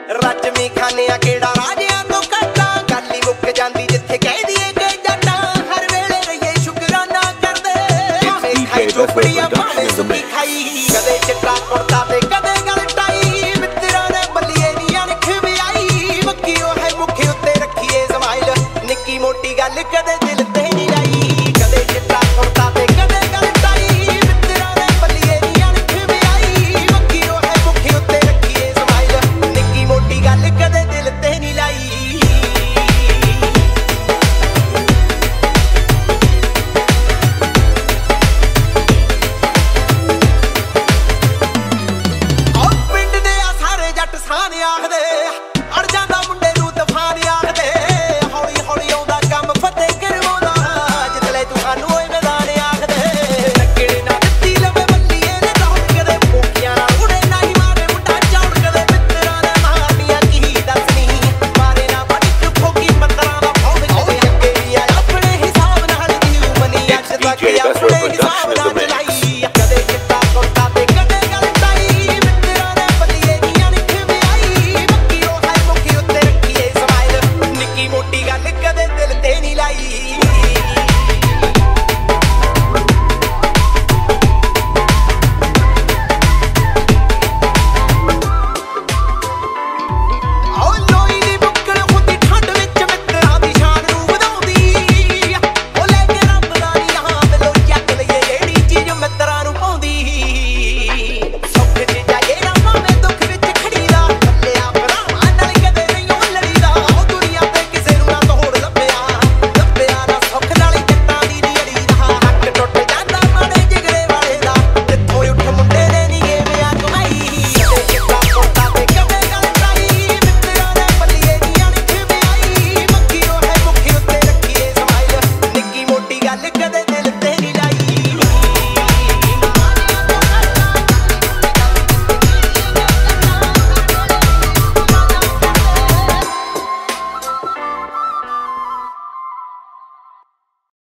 रजमी खाने केड़ा राजियां तो कट्टा गल ही मुक जांदी जिथे कह दिए कि जट्टा हर वेले रहिए शुकराना करदे खाई झोपड़ियां भावे सुखी खाई कदे चिट्टा कुर्ता ते कदे गल टाई मित्रा ने बल्लिए नी अणख भी आई मक्की ओ है मुखे उत्ते रखिए समाइल निक्की मोटी गल कदे दिल ते नहीं लाई कदे चिट्टा कुर्ता ते कदे गल टाई मित्रा ने बल्लिए नी अणख भी आई मक्की ओ है मुखे उत्ते रखिए समाइल निक्की मोटी गल कदे दिल ते नहीं लाई साने आखदे